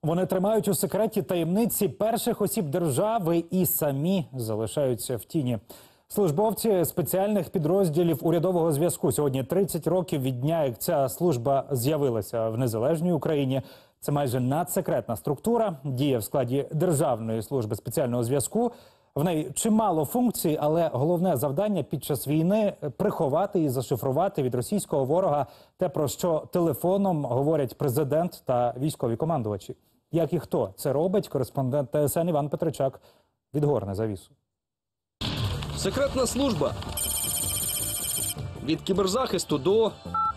Вони тримають у секреті таємниці перших осіб держави і самі залишаються в тіні. Службовці спеціальних підрозділів урядового зв'язку. Сьогодні 30 років від дня, як ця служба з'явилася в незалежній Україні. Це майже надсекретна структура, діє в складі Державної служби спеціального зв'язку. В неї чимало функцій, але головне завдання під час війни – приховати і зашифрувати від російського ворога те, про що телефоном говорять президент та військові командувачі. Як і хто це робить, кореспондент ТСН Іван Петричак відгорне завісу. Секретна служба. Від кіберзахисту до...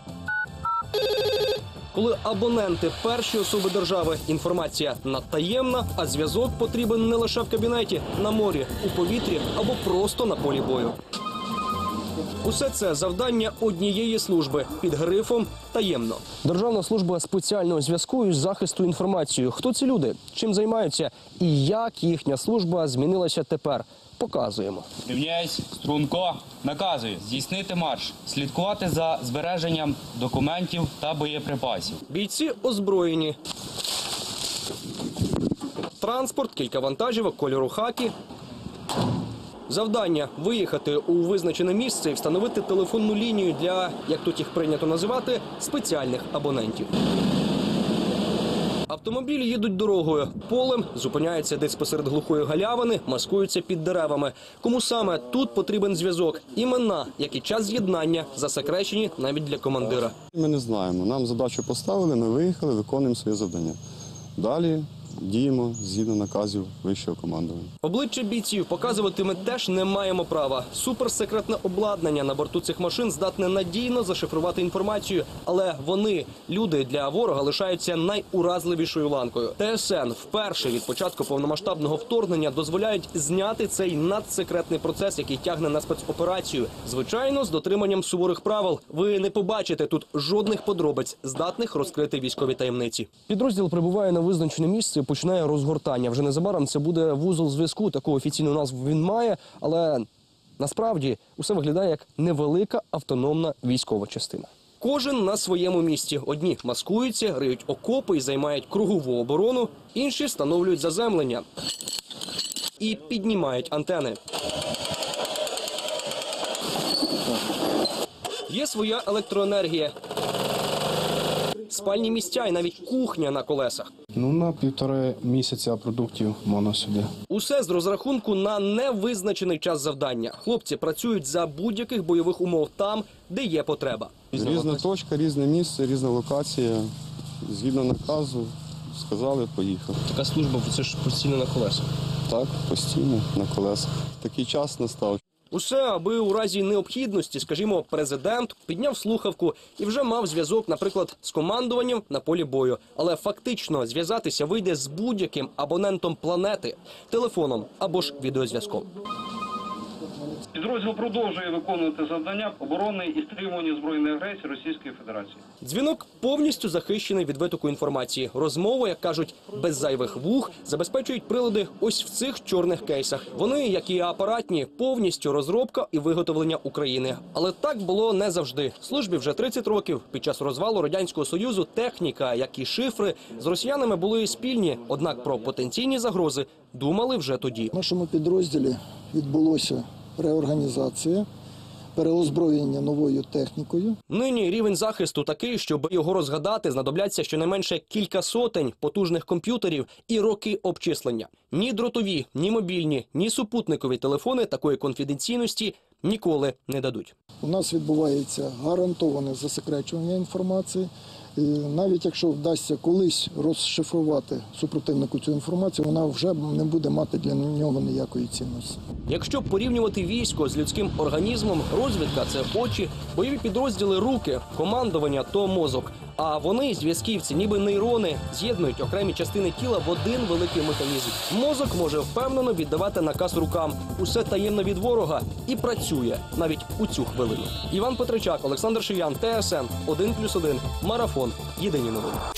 Коли абоненти – перші особи держави, інформація надтаємна, а зв'язок потрібен не лише в кабінеті, на морі, у повітрі або просто на полі бою. Усе це завдання однієї служби під грифом «таємно». Державна служба спеціального зв'язку із захисту інформації. Хто ці люди, чим займаються і як їхня служба змінилася тепер – показуємо. Рівняйсь, струнко, наказую здійснити марш, слідкувати за збереженням документів та боєприпасів. Бійці озброєні. Транспорт, кілька вантажівок, кольору хакі. Завдання – виїхати у визначене місце і встановити телефонну лінію для, як тут їх прийнято називати, спеціальних абонентів. Автомобілі їдуть дорогою, полем, зупиняються десь посеред глухої галявини, маскуються під деревами. Кому саме тут потрібен зв'язок? Імена, як і час з'єднання, засекречені навіть для командира. Ми не знаємо. Нам задачу поставили, ми виїхали, виконуємо своє завдання. Далі діємо згідно наказів вищого командування. Обличчя бійців показувати ми теж не маємо права. Суперсекретне обладнання на борту цих машин здатне надійно зашифрувати інформацію. Але вони, люди для ворога, лишаються найуразливішою ланкою. ТСН вперше від початку повномасштабного вторгнення дозволяють зняти цей надсекретний процес, який тягне на спецоперацію. Звичайно, з дотриманням суворих правил. Ви не побачите тут жодних подробиць, здатних розкрити військові таємниці. Підрозділ прибуває на визначене місце, починає розгортання. Вже незабаром це буде вузол зв'язку, таку офіційну назву він має, але насправді усе виглядає як невелика автономна військова частина. Кожен на своєму місці. Одні маскуються, риють окопи і займають кругову оборону, інші встановлюють заземлення і піднімають антени. Є своя електроенергія, спальні місця і навіть кухня на колесах. На 1,5 місяця продуктів можна сюди. Усе з розрахунку на невизначений час завдання. Хлопці працюють за будь-яких бойових умов там, де є потреба. Різна точка, різне місце, різна локація. Згідно наказу, сказали, поїхав. Така служба, це ж постійно на колесах. Так, постійно на колесах. Такий час настав. Усе, аби у разі необхідності, скажімо, президент підняв слухавку і вже мав зв'язок, наприклад, з командуванням на полі бою. Але фактично зв'язатися вийде з будь-яким абонентом планети, телефоном або ж відеозв'язком. Підрозділ продовжує виконувати завдання оборони і стримування збройної агресії Російської Федерації. Дзвінок повністю захищений від витоку інформації. Розмови, як кажуть, без зайвих вух, забезпечують прилади ось в цих чорних кейсах. Вони, як і апаратні, повністю розробка і виготовлення України. Але так було не завжди. Службі вже 30 років. Під час розвалу Радянського Союзу техніка, як і шифри, з росіянами були спільні. Однак про потенційні загрози думали вже тоді. В нашому підрозділі відбулося реорганізація, переозброєння новою технікою. Нині рівень захисту такий, щоб його розгадати, знадобляться щонайменше кілька сотень потужних комп'ютерів і роки обчислення. Ні дротові, ні мобільні, ні супутникові телефони такої конфіденційності ніколи не дадуть. У нас відбувається гарантоване засекречування інформації. І навіть якщо вдасться колись розшифрувати супротивнику цю інформацію, вона вже не буде мати для нього ніякої цінності. Якщо порівнювати військо з людським організмом, розвідка – це очі, бойові підрозділи – руки, командування – то мозок. А вони, зв'язківці, ніби нейрони, з'єднують окремі частини тіла в один великий механізм. Мозок може впевнено віддавати наказ рукам. Усе таємно від ворога і працює навіть у цю хвилину. Іван Петричак, Олександр Шиян, ТСН 1+1, Марафон. Єдині новини.